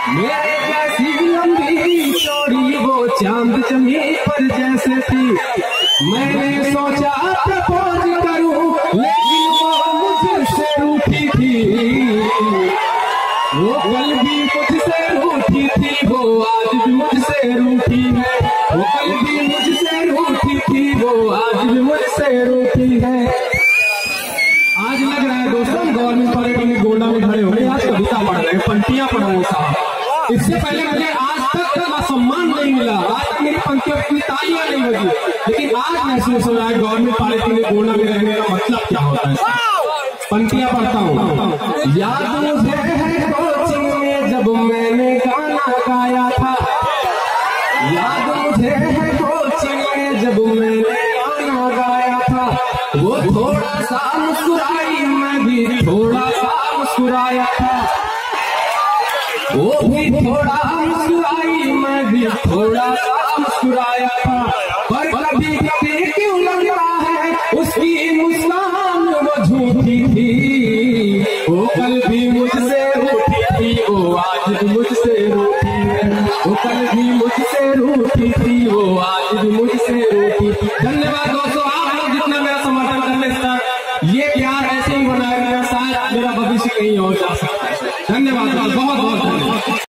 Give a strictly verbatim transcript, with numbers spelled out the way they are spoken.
मेरे जैसी लंबी चौड़ी वो चांद जमीन पर जैसे थी। मैंने सोचा प्रपोज करूं लेकिन वो मुझसे रूठी थी। वो कल भी मुझसे रूठी थी, वो आज भी मुझसे रूठी है। वो कल भी मुझसे रूठी थी, वो आज भी मुझसे रूठी है। आज लग रहा है दोस्तों गवर्नमेंट पॉलिटेक्निक गोंडा में खड़े हो गए, आज कविता पढ़ रहे हैं, पंक्तियां पढ़ रहे हैं साहब। इससे पहले मुझे आज तक का सम्मान नहीं मिला, आज तक मेरी पंक्तियों की तालियां नहीं बजी, लेकिन आज महसूस हो रहा है गवर्नमेंट पॉलिटेक्निक गोंडा में रहने का मतलब क्या होता है। पंक्तियां पढ़ता हूँ। याद मुझे है कोचिंग में जब मैंने गाना गाया था। याद मुझे है कोचिंग में जब मैंने गाना गाया था। वो थोड़ा सा मुस्कुराई, मैं भी थोड़ा सा मुस्कुराया था। वो भी थोड़ा मुस्कुराई, मैं भी थोड़ा सा मुस्कुराया था। पर कभी कभी क्यों लगता है उसकी मुस्कान वो झूठी थी। वो कल भी मुझसे रूठी थी, वो आज भी मुझसे रूठी है। वो कल भी मुझसे रूठी थी, वो आज भी मुझसे रूठी थी। धन्यवाद दोस्तों, आप लोग जितना मेरा समर्थन करने से ये प्यार ऐसे ही बनाए रखना, शायद मेरा भविष्य कहीं और जा सकता है। धन्यवाद, बहुत बहुत धन्यवाद।